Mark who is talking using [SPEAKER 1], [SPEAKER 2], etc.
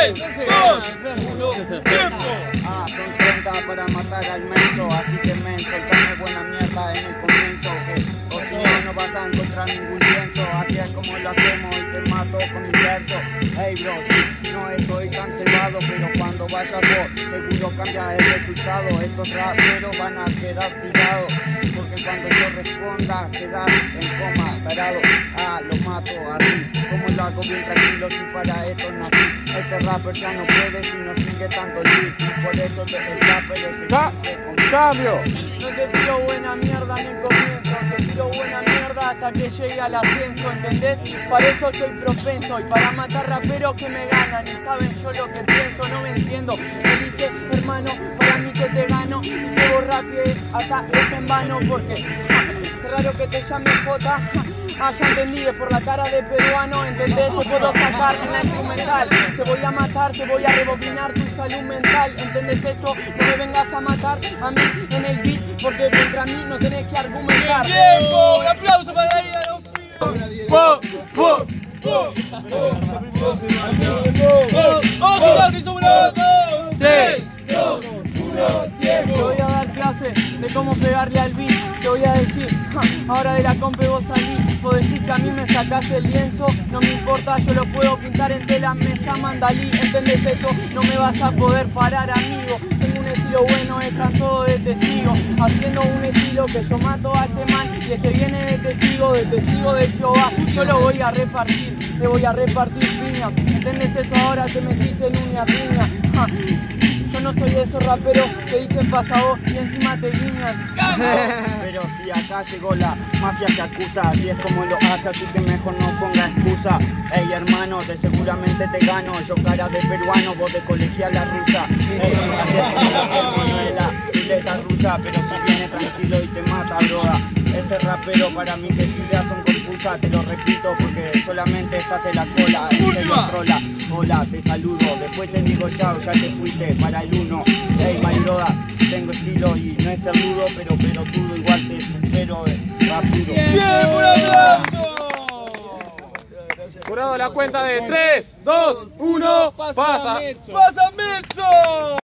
[SPEAKER 1] 3, 2, 1, tiempo.
[SPEAKER 2] Son 30 para matar al menso, así que men, soltame buena mierda en el comienzo, o si no vas a encontrar ningún lienzo, así es como lo hacemos y te mato con mi verso. Hey bro, sí, no estoy cancelado, pero cuando vayas vos, seguro cambia el resultado. Estos raperos van a quedar tirados, porque cuando yo responda, quedas en coma, tarado. Lo mato así, como lo hago bien tranquilo, si para esto nací. Este rapper ya no puede si no sigue tanto lead, y por eso el rapper es el que sigue con
[SPEAKER 3] ¡Cambio!
[SPEAKER 4] No te tiro buena mierda ni comienzo, te tiro buena mierda hasta que llegue al ascenso, ¿entendés? Para eso estoy propenso y para matar raperos que me ganan y saben yo lo que pienso, no me entiendo. Me dice, hermano, para mí que te gano y que borra que hasta es en vano porque qué raro que te llame Jota. Ya entendí, es por la cara de peruano, ¿entendés? Te puedo sacar en la instrumental, te voy a matar, te voy a rebobinar tu salud mental, ¿entendés esto? No me vengas a matar a mí en el beat, porque contra mí no tenés que argumentar.
[SPEAKER 1] ¡Tiempo! ¡Un aplauso para ahí a los pibes! ¡Vamos a jugar que somos los 2, 3, 2, 1, tiempo!
[SPEAKER 4] Te voy a dar clase de cómo pegarle al beat. Te voy a decir, ahora de la compe vos salí. Vos decís que a mí me sacás el lienzo. No me importa, yo lo puedo pintar en tela. Me llaman Dalí, ¿entendés esto? No me vas a poder parar, amigo. Tengo un estilo bueno, están todos de testigo. Haciendo un estilo que yo mato a este man. Y este viene de testigo de Jehová. Yo lo voy a repartir, te voy a repartir piñas. ¿Entendés esto? Ahora te metiste en una piña. Yo no soy de esos raperos que dicen pasa vos y encima te guiñan.
[SPEAKER 2] Pero si acá llegó la mafia que acusa, así es como lo hace, así que mejor no ponga excusa. Ey hermano, de seguramente te gano, yo cara de peruano, vos de colegiala rusa. Ey, así es como lo hacemos, no es la ruleta rusa, pero si viene tranquilo y te mata, broda. Este rapero para mí que sus ideas son confusas, te lo repito porque solamente estás de la cola, este lo trola. Hola, te saludo, después te digo chao, ya te fuiste para el 1. Ey, my broda, tengo estilo y no es ser rudo, pero pelotudo igual te supero, rápido.
[SPEAKER 1] ¡Tiempo! ¡Un aplauso!
[SPEAKER 3] Jurado, la cuenta de 3, 2, 1, pasa.
[SPEAKER 1] ¡Pasa Mezzo!